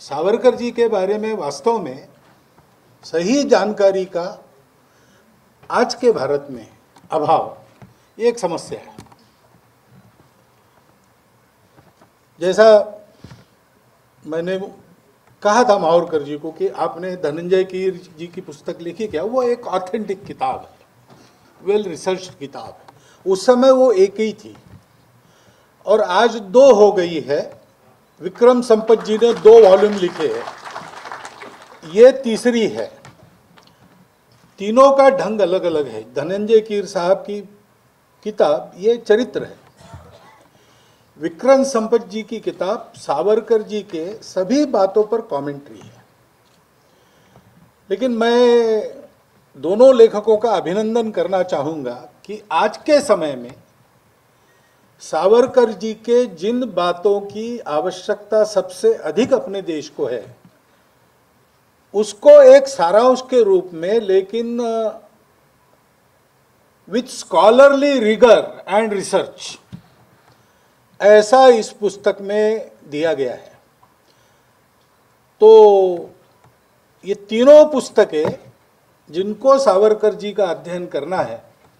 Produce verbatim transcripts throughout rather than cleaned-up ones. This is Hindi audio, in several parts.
सावरकर जी के बारे में वास्तव में सही जानकारी का आज के भारत में अभाव ये एक समस्या है। जैसा मैंने कहा था मावरकर जी को कि आपने धनंजय कीर जी की पुस्तक लिखी क्या, वो एक ऑथेंटिक किताब है, वेल रिसर्च किताब है। उस समय वो एक ही थी और आज दो हो गई है। विक्रम संपत जी ने दो वॉल्यूम लिखे हैं, ये तीसरी है। तीनों का ढंग अलग अलग है। धनंजय कीर साहब की किताब ये चरित्र है, विक्रम संपत जी की किताब सावरकर जी के सभी बातों पर कमेंट्री है। लेकिन मैं दोनों लेखकों का अभिनंदन करना चाहूँगा कि आज के समय में सावरकर जी के जिन बातों की आवश्यकता सबसे अधिक अपने देश को है, उसको एक सारांश के रूप में, लेकिन with scholarly rigour and research, ऐसा इस पुस्तक में दिया गया है। तो ये तीनों पुस्तकें जिनको सावरकर जी का अध्ययन करना है,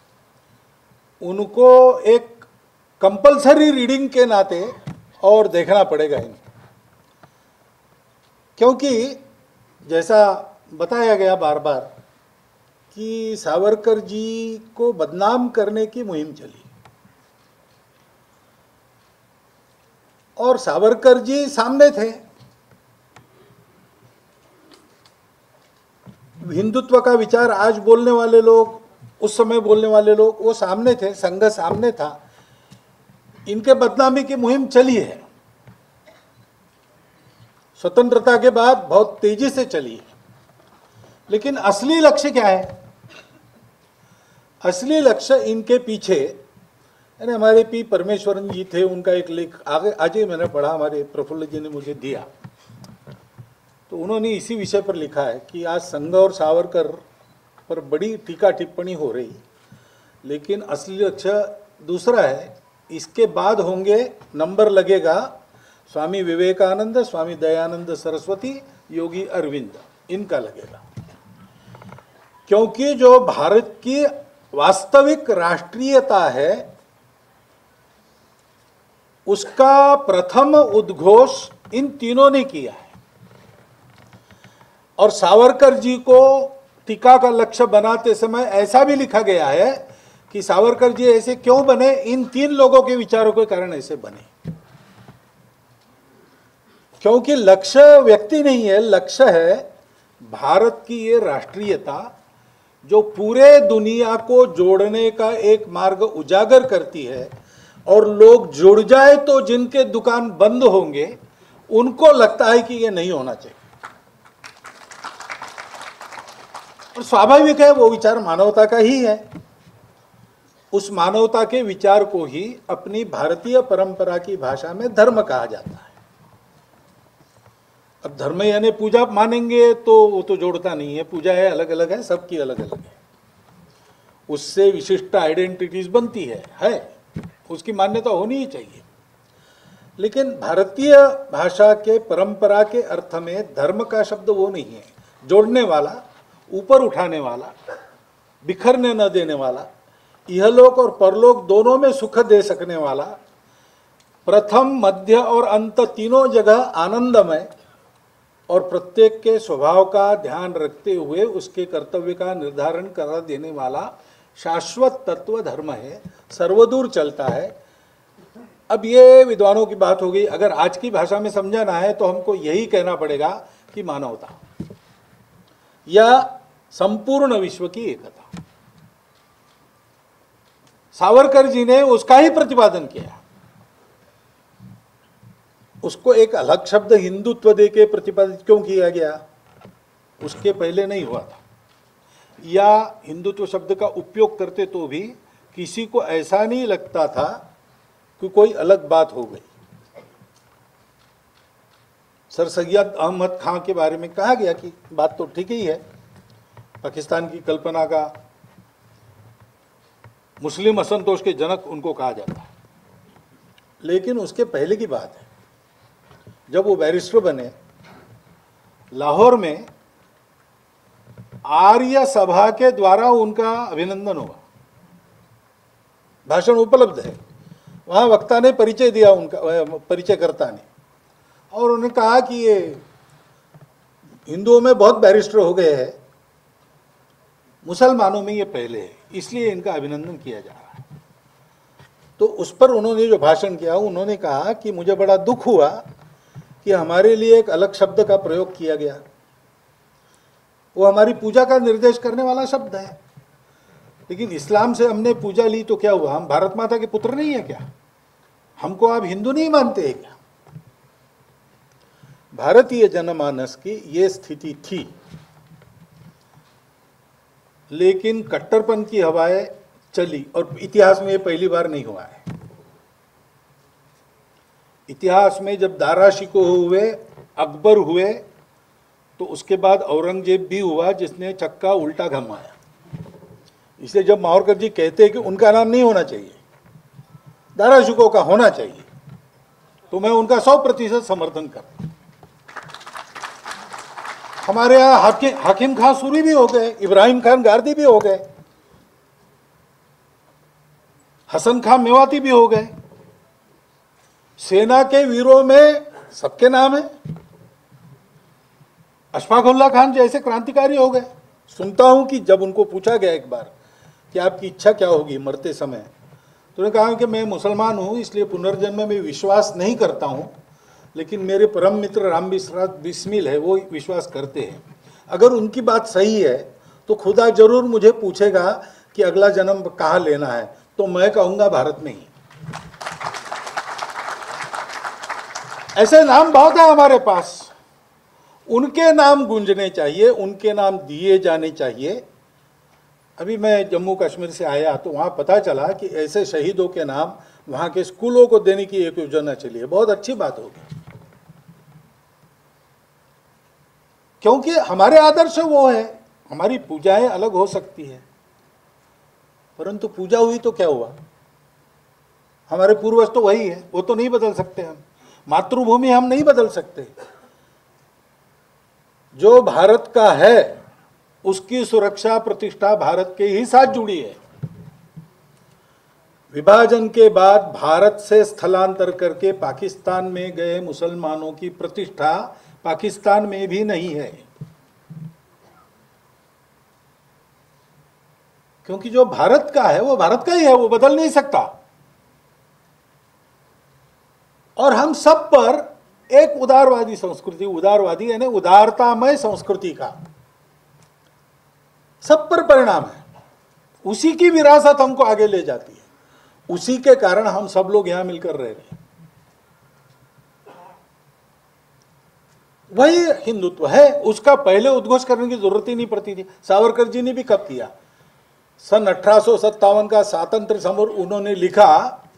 उनको एक कंपलसरी रीडिंग के नाते और देखना पड़ेगा इनको, क्योंकि जैसा बताया गया बार बार कि सावरकर जी को बदनाम करने की मुहिम चली और सावरकर जी सामने थे। हिंदुत्व का विचार आज बोलने वाले लोग, उस समय बोलने वाले लोग, वो सामने थे, संघ सामने था। इनके बदनामी की मुहिम चली है, स्वतंत्रता के बाद बहुत तेजी से चली है। लेकिन असली लक्ष्य क्या है? असली लक्ष्य इनके पीछे, यानी हमारे पी परमेश्वरन जी थे, उनका एक लेख आगे आज ही मैंने पढ़ा, हमारे प्रफुल्ल जी ने मुझे दिया, तो उन्होंने इसी विषय पर लिखा है कि आज संघ और सावरकर पर बड़ी टीका टिप्पणी हो रही, लेकिन असली लक्ष्य दूसरा है। इसके बाद होंगे, नंबर लगेगा स्वामी विवेकानंद, स्वामी दयानंद सरस्वती, योगी अरविंद, इनका लगेगा। क्योंकि जो भारत की वास्तविक राष्ट्रीयता है, उसका प्रथम उद्घोष इन तीनों ने किया है। और सावरकर जी को टीका का लक्ष्य बनाते समय ऐसा भी लिखा गया है कि सावरकर जी ऐसे क्यों बने, इन तीन लोगों के विचारों के कारण ऐसे बने। क्योंकि लक्ष्य व्यक्ति नहीं है, लक्ष्य है भारत की ये राष्ट्रीयता जो पूरे दुनिया को जोड़ने का एक मार्ग उजागर करती है। और लोग जुड़ जाए तो जिनके दुकान बंद होंगे उनको लगता है कि ये नहीं होना चाहिए। और स्वाभाविक है, वो विचार मानवता का ही है। उस मानवता के विचार को ही अपनी भारतीय परंपरा की भाषा में धर्म कहा जाता है। अब धर्म यानी पूजा मानेंगे तो वो तो जोड़ता नहीं है, पूजा है, अलग अलग है, सबकी अलग अलग है, उससे विशिष्ट आइडेंटिटीज बनती है है उसकी मान्यता होनी ही चाहिए। लेकिन भारतीय भाषा के परंपरा के अर्थ में धर्म का शब्द वो नहीं है, जोड़ने वाला, ऊपर उठाने वाला, बिखरने न देने वाला, इहलोक और परलोक दोनों में सुख दे सकने वाला, प्रथम मध्य और अंत तीनों जगह आनंदमय और प्रत्येक के स्वभाव का ध्यान रखते हुए उसके कर्तव्य का निर्धारण करा देने वाला शाश्वत तत्व धर्म है, सर्वदूर चलता है। अब ये विद्वानों की बात हो गई। अगर आज की भाषा में समझाना है तो हमको यही कहना पड़ेगा कि मानवता या संपूर्ण विश्व की एकता। सावरकर जी ने उसका ही प्रतिपादन किया। उसको एक अलग शब्द हिंदुत्व दे के प्रतिपादित क्यों किया गया, उसके पहले नहीं हुआ था। या हिंदुत्व शब्द का उपयोग करते तो भी किसी को ऐसा नहीं लगता था कि कोई अलग बात हो गई। सर सैयद अहमद खां के बारे में कहा गया कि बात तो ठीक ही है, पाकिस्तान की कल्पना का मुस्लिम असंतोष के जनक उनको कहा जाता है। लेकिन उसके पहले की बात है, जब वो बैरिस्टर बने लाहौर में आर्य सभा के द्वारा उनका अभिनंदन हुआ, भाषण उपलब्ध है। वहां वक्ता ने परिचय दिया, उनका परिचयकर्ता ने, और उन्होंने कहा कि ये हिंदुओं में बहुत बैरिस्टर हो गए हैं, मुसलमानों में ये पहले है, इसलिए इनका अभिनंदन किया जा रहा है। तो उस पर उन्होंने जो भाषण किया, उन्होंने कहा कि मुझे बड़ा दुख हुआ कि हमारे लिए एक अलग शब्द का प्रयोग किया गया, वो हमारी पूजा का निर्देश करने वाला शब्द है, लेकिन इस्लाम से हमने पूजा ली तो क्या हुआ? हम भारत माता के पुत्र नहीं है क्या? हमको आप हिंदू नहीं मानते हैं क्या? भारतीय जनमानस की ये स्थिति थी, लेकिन कट्टरपन की हवाएं चली, और इतिहास में ये पहली बार नहीं हुआ है। इतिहास में जब दारा शिकोह हुए, अकबर हुए, तो उसके बाद औरंगजेब भी हुआ जिसने चक्का उल्टा घुमाया। इसलिए जब मावरकर जी कहते हैं कि उनका नाम नहीं होना चाहिए, दारा शिकोह का होना चाहिए, तो मैं उनका सौ प्रतिशत समर्थन करता हूं। हमारे यहाँ हाकिम हाकिम खान सूरी भी हो गए, इब्राहिम खान गारदी भी हो गए, हसन खान मेवाती भी हो गए। सेना के वीरों में सबके नाम है। अशफाक उल्लाह खान जैसे क्रांतिकारी हो गए। सुनता हूं कि जब उनको पूछा गया एक बार कि आपकी इच्छा क्या होगी मरते समय, तो उन्होंने कहा कि मैं मुसलमान हूं, इसलिए पुनर्जन्म में विश्वास नहीं करता हूं, लेकिन मेरे परम मित्र राम बिस्मिल है, वो विश्वास करते हैं। अगर उनकी बात सही है तो खुदा जरूर मुझे पूछेगा कि अगला जन्म कहाँ लेना है, तो मैं कहूँगा भारत में ही। ऐसे नाम बहुत है हमारे पास, उनके नाम गूंजने चाहिए, उनके नाम दिए जाने चाहिए। अभी मैं जम्मू कश्मीर से आया तो वहाँ पता चला कि ऐसे शहीदों के नाम वहाँ के स्कूलों को देने की एक योजना चली है। बहुत अच्छी बात होगी, क्योंकि हमारे आदर्श वो है। हमारी पूजाएं अलग हो सकती है, परंतु पूजा हुई तो क्या हुआ? हमारे पूर्वज तो वही है, वो तो नहीं बदल सकते हम। मातृभूमि हम नहीं बदल सकते। जो भारत का है उसकी सुरक्षा प्रतिष्ठा भारत के ही साथ जुड़ी है। विभाजन के बाद भारत से स्थलांतर करके पाकिस्तान में गए मुसलमानों की प्रतिष्ठा पाकिस्तान में भी नहीं है, क्योंकि जो भारत का है वो भारत का ही है, वो बदल नहीं सकता। और हम सब पर एक उदारवादी संस्कृति, उदारवादी यानी उदारतामय संस्कृति का सब पर परिणाम है। उसी की विरासत हमको आगे ले जाती है, उसी के कारण हम सब लोग यहां मिलकर रह रहे हैं। वही हिंदुत्व है, उसका पहले उद्घोष करने की जरूरत ही नहीं पड़ती थी। सावरकर जी ने भी कब किया? सन अठारह सौ सत्तावन का स्वातंत्र समर उन्होंने लिखा,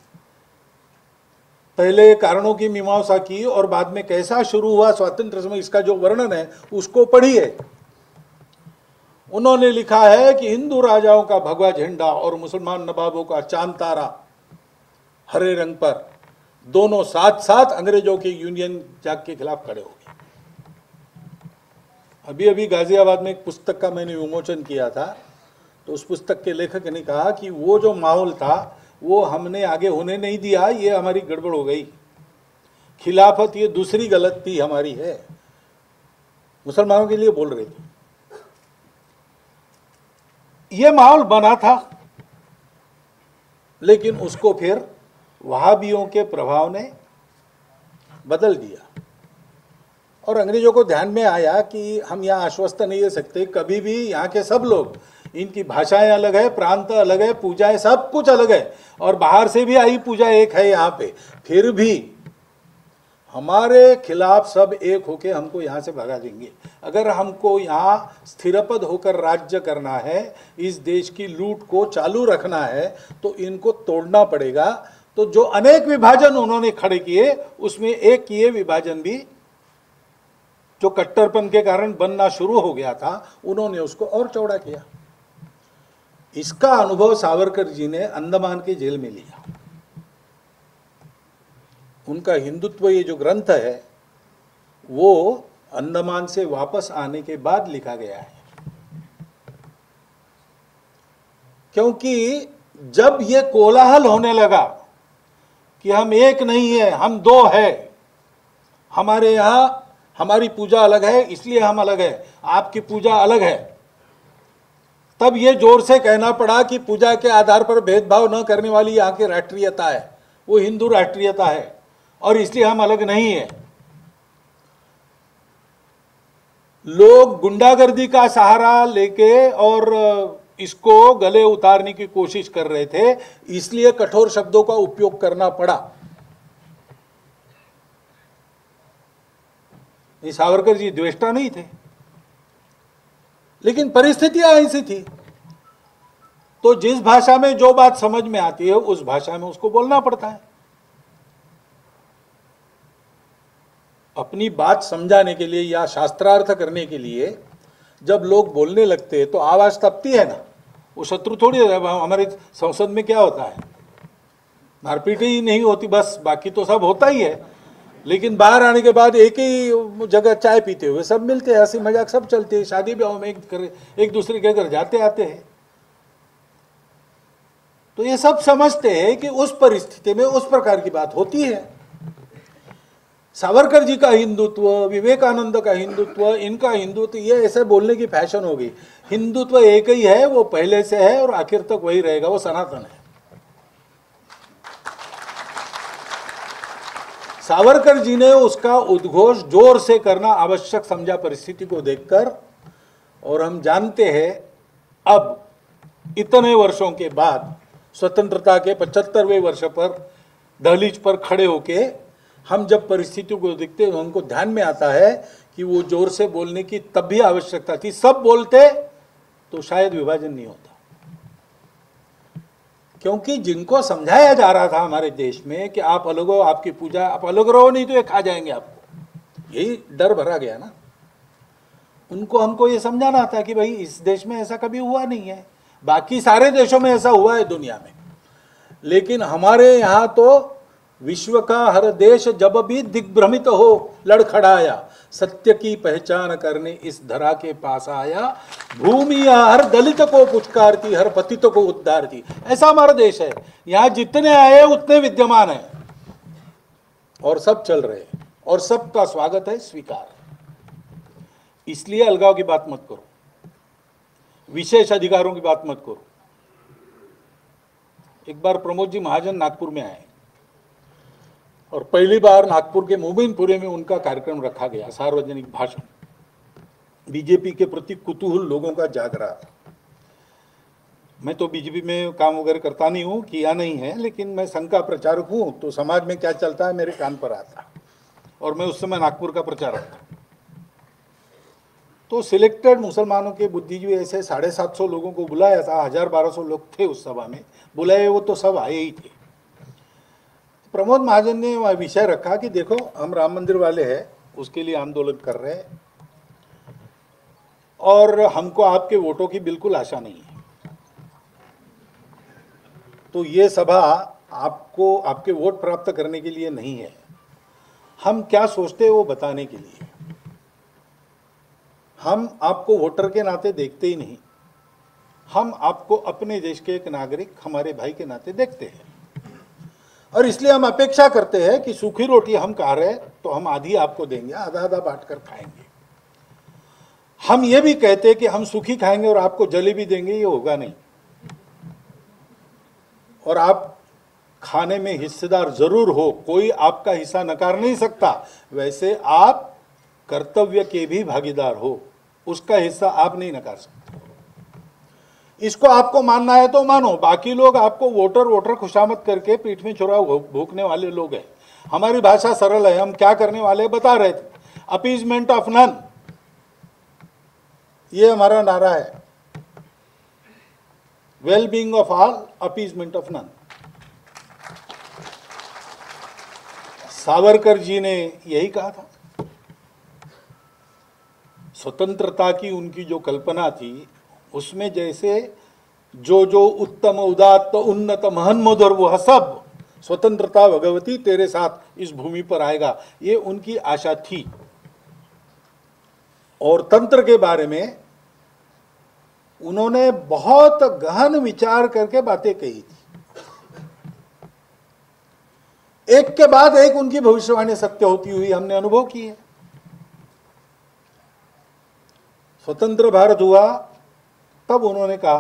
पहले कारणों की मीमांसा की और बाद में कैसा शुरू हुआ स्वातंत्र समय, इसका जो वर्णन है उसको पढ़िए। उन्होंने लिखा है कि हिंदू राजाओं का भगवा झंडा और मुसलमान नवाबों का चांद तारा हरे रंग पर, दोनों साथ साथ अंग्रेजों के यूनियन जैक के खिलाफ खड़े हो गए। अभी अभी गाजियाबाद में एक पुस्तक का मैंने विमोचन किया था, तो उस पुस्तक के लेखक ने कहा कि वो जो माहौल था वो हमने आगे होने नहीं दिया, ये हमारी गड़बड़ हो गई। खिलाफत ये दूसरी गलती हमारी है। मुसलमानों के लिए बोल रहे थे। ये माहौल बना था, लेकिन उसको फिर वहाबियों के प्रभाव ने बदल दिया, और अंग्रेजों को ध्यान में आया कि हम यहाँ आश्वस्त नहीं दे सकते कभी भी। यहाँ के सब लोग, इनकी भाषाएं अलग है, प्रांत अलग है, पूजाएं सब कुछ अलग है, और बाहर से भी आई पूजा एक है यहाँ पे, फिर भी हमारे खिलाफ सब एक होके हमको यहाँ से भगा देंगे। अगर हमको यहाँ स्थिरपद होकर राज्य करना है, इस देश की लूट को चालू रखना है, तो इनको तोड़ना पड़ेगा। तो जो अनेक विभाजन उन्होंने खड़े किए, उसमें एक ये विभाजन भी जो कट्टरपन के कारण बनना शुरू हो गया था, उन्होंने उसको और चौड़ा किया। इसका अनुभव सावरकर जी ने अंडमान के जेल में लिया। उनका हिंदुत्व ये जो ग्रंथ है वो अंडमान से वापस आने के बाद लिखा गया है। क्योंकि जब ये कोलाहल होने लगा कि हम एक नहीं है, हम दो है, हमारे यहां हमारी पूजा अलग है इसलिए हम अलग है, आपकी पूजा अलग है, तब ये जोर से कहना पड़ा कि पूजा के आधार पर भेदभाव न करने वाली यहाँ की राष्ट्रीयता है, वो हिंदू राष्ट्रीयता है और इसलिए हम अलग नहीं है। लोग गुंडागर्दी का सहारा लेके और इसको गले उतारने की कोशिश कर रहे थे, इसलिए कठोर शब्दों का उपयोग करना पड़ा। ये सावरकर जी द्वेष्टा नहीं थे, लेकिन परिस्थितियां ऐसी थी, तो जिस भाषा में जो बात समझ में आती है उस भाषा में उसको बोलना पड़ता है। अपनी बात समझाने के लिए या शास्त्रार्थ करने के लिए जब लोग बोलने लगते हैं तो आवाज तपती है ना, वो शत्रु थोड़ी है। हमारे संसद में क्या होता है, मारपीट ही नहीं होती बस, बाकी तो सब होता ही है, लेकिन बाहर आने के बाद एक ही जगह चाय पीते हुए सब मिलते हैं, हंसी मजाक सब चलते हैं, शादी ब्याह में एक, एक दूसरे के घर जाते आते हैं। तो ये सब समझते हैं कि उस परिस्थिति में उस प्रकार की बात होती है। सावरकर जी का हिंदुत्व, विवेकानंद का हिंदुत्व, इनका हिंदुत्व, ये ऐसे बोलने की फैशन होगी। हिंदुत्व एक ही है, वो पहले से है और आखिर तक वही रहेगा, वो सनातन है। सावरकर जी ने उसका उद्घोष जोर से करना आवश्यक समझा परिस्थिति को देखकर, और हम जानते हैं अब इतने वर्षों के बाद स्वतंत्रता के पचहत्तरवें वर्ष पर दहलीज पर खड़े होके हम जब परिस्थितियों को देखते हैं, हमको ध्यान में आता है कि वो जोर से बोलने की तब भी आवश्यकता थी। सब बोलते तो शायद विभाजन नहीं होता, क्योंकि जिनको समझाया जा रहा था हमारे देश में कि आप अलग हो, आपकी पूजा, आप अलग रहो नहीं तो ये खा जाएंगे आपको, यही डर भरा गया ना। उनको हमको ये समझाना था कि भाई इस देश में ऐसा कभी हुआ नहीं है, बाकी सारे देशों में ऐसा हुआ है दुनिया में, लेकिन हमारे यहाँ तो विश्व का हर देश जब भी दिग्भ्रमित हो लड़खड़ाया, सत्य की पहचान करने इस धरा के पास आया, भूमि हर दलित को पुचकारती, हर पतित को उद्धारती। ऐसा हमारा देश है, यहाँ जितने आए उतने विद्यमान है और सब चल रहे हैं और सबका स्वागत है, स्वीकार है। इसलिए अलगाव की बात मत करो, विशेष अधिकारों की बात मत करो। एक बार प्रमोद जी महाजन नागपुर में आए और पहली बार नागपुर के मोमिनपुरे में उनका कार्यक्रम रखा गया, सार्वजनिक भाषण। बीजेपी के प्रति कुतूहल लोगों का जाग रहा था। मैं तो बीजेपी में काम वगैरह करता नहीं हूँ, किया नहीं है, लेकिन मैं संघ का प्रचारक हूँ, तो समाज में क्या चलता है मेरे कान पर आता, और मैं उस समय नागपुर का प्रचारक था। तो सिलेक्टेड मुसलमानों के बुद्धिजीवी ऐसे साढ़े सात सौ लोगों को बुलाया था, हजार बारह सौ लोग थे उस सभा में, बुलाए वो तो सब आए ही थे। प्रमोद महाजन ने वह विषय रखा कि देखो हम राम मंदिर वाले हैं, उसके लिए आंदोलन कर रहे हैं और हमको आपके वोटों की बिल्कुल आशा नहीं है, तो ये सभा आपको आपके वोट प्राप्त करने के लिए नहीं है, हम क्या सोचते हैं वो बताने के लिए। हम आपको वोटर के नाते देखते ही नहीं, हम आपको अपने देश के एक नागरिक, हमारे भाई के नाते देखते हैं, और इसलिए हम अपेक्षा करते हैं कि सूखी रोटी हम खा रहे तो हम आधी आपको देंगे, आधा आधा बांट कर खाएंगे। हम ये भी कहते हैं कि हम सूखी खाएंगे और आपको जलेबी देंगे, ये होगा नहीं, और आप खाने में हिस्सेदार जरूर हो, कोई आपका हिस्सा नकार नहीं सकता, वैसे आप कर्तव्य के भी भागीदार हो, उसका हिस्सा आप नहीं नकार सकते। इसको आपको मानना है तो मानो, बाकी लोग आपको वोटर वोटर खुशामद करके पीठ में छुरा भूखने वाले लोग हैं। हमारी भाषा सरल है, हम क्या करने वाले बता रहे थे, अपीजमेंट ऑफ नन, ये हमारा नारा है, well being of all, appeasement of none. Savarkar ji ने यही कहा था। स्वतंत्रता की उनकी जो कल्पना थी, उसमें जैसे जो जो उत्तम उदात्त उन्नत महन मधुर वह सब स्वतंत्रता भगवती तेरे साथ इस भूमि पर आएगा, ये उनकी आशा थी। और तंत्र के बारे में उन्होंने बहुत गहन विचार करके बातें कही थी। एक के बाद एक उनकी भविष्यवाणी सत्य होती हुई हमने अनुभव की है। स्वतंत्र भारत हुआ तब उन्होंने कहा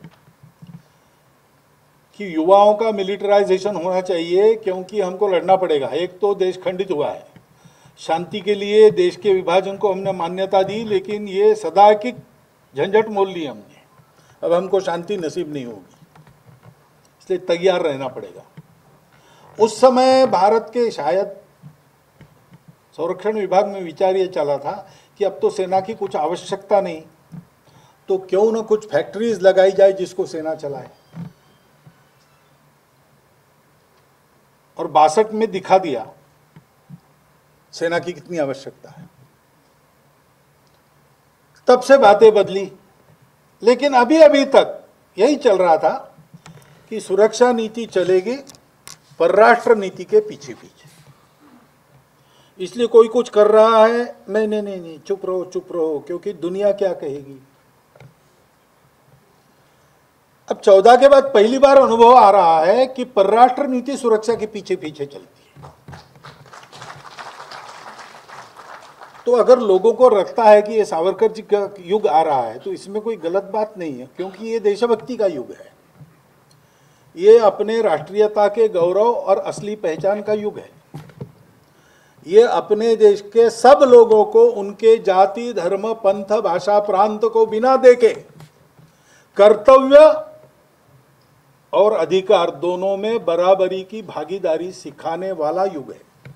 कि युवाओं का मिलिटराइजेशन होना चाहिए, क्योंकि हमको लड़ना पड़ेगा। एक तो देश खंडित हुआ है, शांति के लिए देश के विभाजन को हमने मान्यता दी, लेकिन ये सदा की झंझट मोल ली हमने। अब हमको शांति नसीब नहीं होगी, इसलिए तैयार रहना पड़ेगा। उस समय भारत के शायद संरक्षण विभाग में विचार ये चला था कि अब तो सेना की कुछ आवश्यकता नहीं, तो क्यों न कुछ फैक्ट्रीज लगाई जाए जिसको सेना चलाए। और बासठ में दिखा दिया सेना की कितनी आवश्यकता है। तब से बातें बदली, लेकिन अभी अभी तक यही चल रहा था कि सुरक्षा नीति चलेगी परराष्ट्र नीति के पीछे पीछे। इसलिए कोई कुछ कर रहा है, नहीं नहीं नहीं नहीं चुप रहो चुप रहो, क्योंकि दुनिया क्या कहेगी। अब चौदह के बाद पहली बार अनुभव आ रहा है कि परराष्ट्र नीति सुरक्षा के पीछे पीछे चलती है। तो अगर लोगों को लगता है कि ये सावरकर जी का युग आ रहा है, तो इसमें कोई गलत बात नहीं है, क्योंकि ये देशभक्ति का युग है। ये अपने राष्ट्रीयता के गौरव और असली पहचान का युग है। ये अपने देश के सब लोगों को उनके जाति, धर्म, पंथ, भाषा, प्रांत को बिना देखे कर्तव्य और अधिकार दोनों में बराबरी की भागीदारी सिखाने वाला युग है।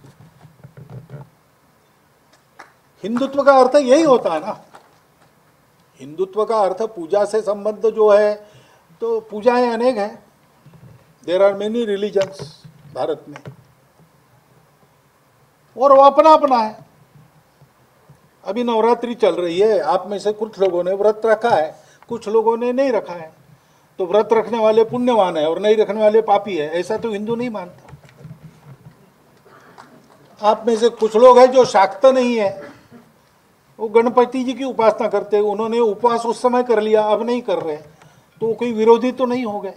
हिंदुत्व का अर्थ यही होता है ना। हिंदुत्व का अर्थ पूजा से संबंध जो है, तो पूजाएं अनेक हैं। There are many religions Bharat में, और वो अपना अपना है। अभी नवरात्रि चल रही है, आप में से कुछ लोगों ने व्रत रखा है, कुछ लोगों ने नहीं रखा है। तो व्रत रखने वाले पुण्यवान है और नहीं रखने वाले पापी है, ऐसा तो हिंदू नहीं मानता। आप में से कुछ लोग हैं जो शाक्त नहीं है, वो गणपति जी की उपासना करते हैं, उन्होंने उपवास उस समय कर लिया, अब नहीं कर रहे, तो कोई विरोधी तो नहीं हो गए।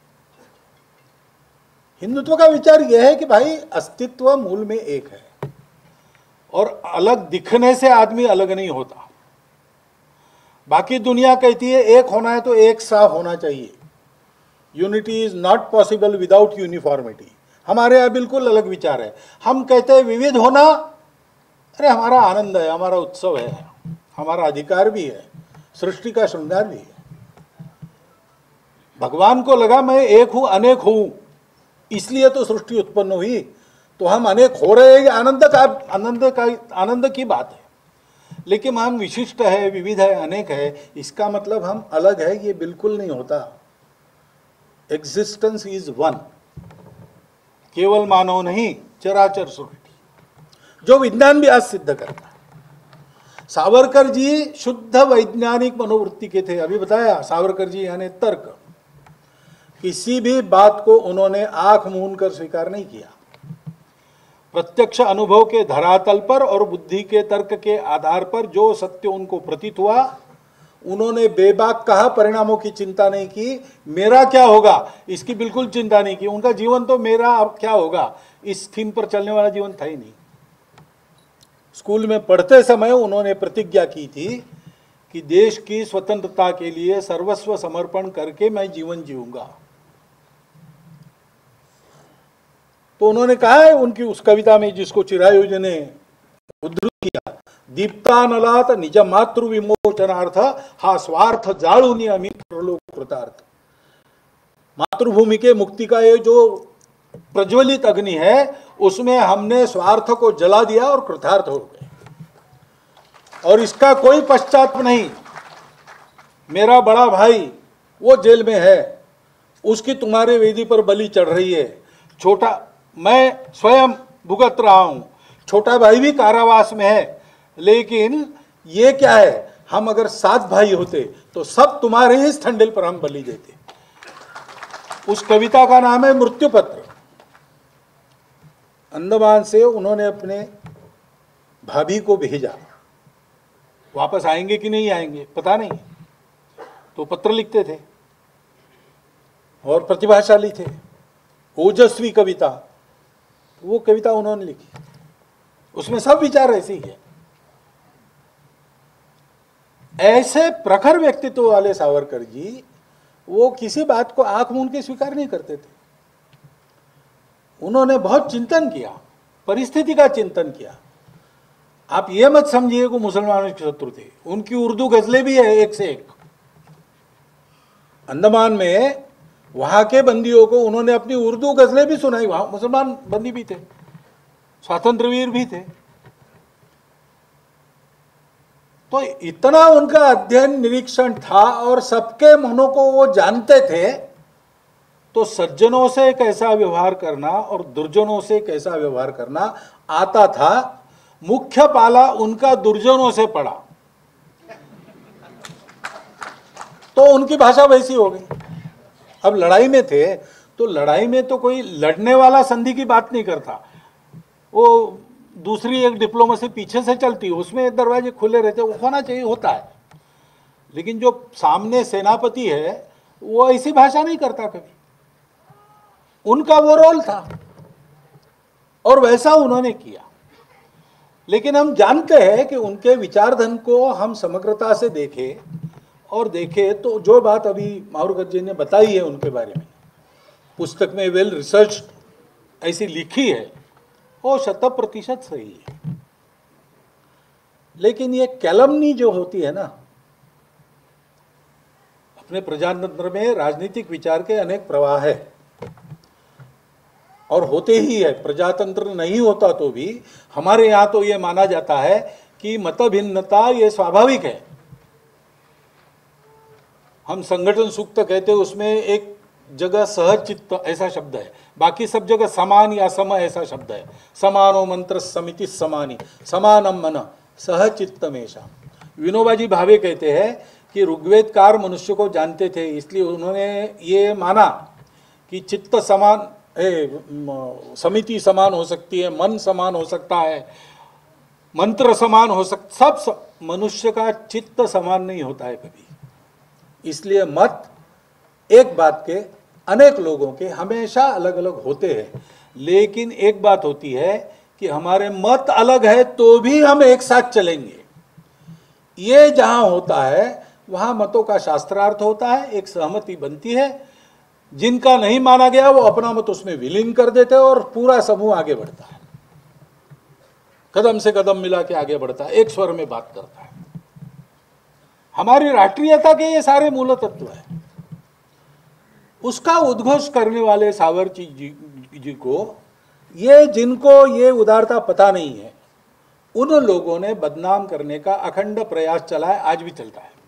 हिंदुत्व का विचार यह है कि भाई अस्तित्व मूल में एक है, और अलग दिखने से आदमी अलग नहीं होता। बाकी दुनिया कहती है एक होना है तो एक सा होना चाहिए। Unity is not possible without uniformity. हमारे यहाँ बिल्कुल अलग विचार है। हम कहते हैं विविध होना, अरे हमारा आनंद है, हमारा उत्सव है, हमारा अधिकार भी है, सृष्टि का श्रृंगार भी है। भगवान को लगा मैं एक हूं अनेक हूं, इसलिए तो सृष्टि उत्पन्न हुई, तो हम अनेक हो रहे हैं, आनंद का आनंद का आनंद की बात है। लेकिन हम विशिष्ट है, विविध है, अनेक है, इसका मतलब हम अलग है, ये बिल्कुल नहीं होता। Existence is one. केवल मानव नहीं, चराचर सृष्टि, जो विज्ञान भी आज सिद्ध करता है। सावरकर जी शुद्ध वैज्ञानिक मनोवृत्ति के थे। अभी बताया सावरकर जी यानी तर्क। किसी भी बात को उन्होंने आंख मूंद कर स्वीकार नहीं किया। प्रत्यक्ष अनुभव के धरातल पर और बुद्धि के तर्क के आधार पर जो सत्य उनको प्रतीत हुआ, उन्होंने बेबाक कहा, परिणामों की चिंता नहीं की। मेरा क्या होगा इसकी बिल्कुल चिंता नहीं की। उनका जीवन तो मेरा अब क्या होगा इस थीम पर चलने वाला जीवन था ही नहीं। स्कूल में पढ़ते समय उन्होंने प्रतिज्ञा की थी कि देश की स्वतंत्रता के लिए सर्वस्व समर्पण करके मैं जीवन जीऊंगा। तो उन्होंने कहा है उनकी उस कविता में, जिसको चिरायु ने उद्धृत किया, दीप्तानलात निज मातृ विमोचनार्थ हा स्वार्थ जाळूनी आम्ही प्रलोक कृतार्थ। मातृभूमि के मुक्ति का ये जो प्रज्वलित अग्नि है, उसमें हमने स्वार्थ को जला दिया और कृतार्थ हो गए, और इसका कोई पश्चाताप नहीं। मेरा बड़ा भाई वो जेल में है, उसकी तुम्हारे वेदी पर बलि चढ़ रही है। छोटा मैं स्वयं भुगत रहा हूं, छोटा भाई भी कारावास में है। लेकिन ये क्या है, हम अगर सात भाई होते तो सब तुम्हारे ही इस ठंडेल पर हम बलि देते। उस कविता का नाम है मृत्यु पत्र। अंडमान से उन्होंने अपने भाभी को भेजा वापस आएंगे कि नहीं आएंगे पता नहीं, तो पत्र लिखते थे और प्रतिभाशाली थे, ओजस्वी कविता, वो कविता उन्होंने लिखी, उसमें सब विचार ऐसे ही है। ऐसे प्रखर व्यक्तित्व वाले सावरकर जी वो किसी बात को आंख मूंद के स्वीकार नहीं करते थे। उन्होंने बहुत चिंतन किया, परिस्थिति का चिंतन किया। आप ये मत समझिए कि मुसलमानों के शत्रु थे, उनकी उर्दू गजलें भी है एक से एक। अंडमान में वहां के बंदियों को उन्होंने अपनी उर्दू गजलें भी सुनाई, वहां मुसलमान बंदी भी थे, स्वातंत्रवीर भी थे। तो इतना उनका अध्ययन निरीक्षण था और सबके मनों को वो जानते थे, तो सज्जनों से कैसा व्यवहार करना और दुर्जनों से कैसा व्यवहार करना आता था। मुख्य पाला उनका दुर्जनों से पड़ा, तो उनकी भाषा वैसी हो गई। अब लड़ाई में थे तो लड़ाई में तो कोई लड़ने वाला संधि की बात नहीं करता, वो दूसरी एक डिप्लोमेसी पीछे से चलती है, उसमें दरवाजे खुले रहते, वो होना चाहिए, होता है। लेकिन जो सामने सेनापति है वो ऐसी भाषा नहीं करता कभी, उनका वो रोल था और वैसा उन्होंने किया। लेकिन हम जानते हैं कि उनके विचारधन को हम समग्रता से देखें और देखें तो जो बात अभी मावरकर जी ने बताई है उनके बारे में, पुस्तक में वेल रिसर्च ऐसी लिखी है, वो शत प्रतिशत सही है। लेकिन ये कैलमनी जो होती है ना, अपने प्रजातंत्र में राजनीतिक विचार के अनेक प्रवाह है और होते ही है। प्रजातंत्र नहीं होता तो भी हमारे यहाँ तो ये माना जाता है कि मतभिन्नता ये स्वाभाविक है। हम संगठन सूक्त कहते हैं, उसमें एक जगह सहचित्त ऐसा शब्द है, बाकी सब जगह समान या सम ऐसा शब्द है। समानो मंत्र समिति समानी, समानम मन सहचित्तमेशा। विनोबाजी भावे कहते हैं कि ऋग्वेदकार मनुष्य को जानते थे, इसलिए उन्होंने ये माना कि चित्त समान ए, समिति समान हो सकती है, मन समान हो सकता है, मंत्र समान हो सकता, सब, सब मनुष्य का चित्त समान नहीं होता है कभी। इसलिए मत एक बात के अनेक लोगों के हमेशा अलग अलग होते हैं। लेकिन एक बात होती है कि हमारे मत अलग है तो भी हम एक साथ चलेंगे। ये जहां होता है वहां मतों का शास्त्रार्थ होता है, एक सहमति बनती है। जिनका नहीं माना गया वो अपना मत उसमें विलीन कर देते हैं और पूरा समूह आगे बढ़ता है, कदम से कदम मिला के आगे बढ़ता है, एक स्वर में बात करता है। हमारी राष्ट्रीयता के ये सारे मूल तत्व है। उसका उद्घोष करने वाले सावरकर जी, जी को ये जिनको ये उदारता पता नहीं है, उन लोगों ने बदनाम करने का अखंड प्रयास चला है, आज भी चलता है।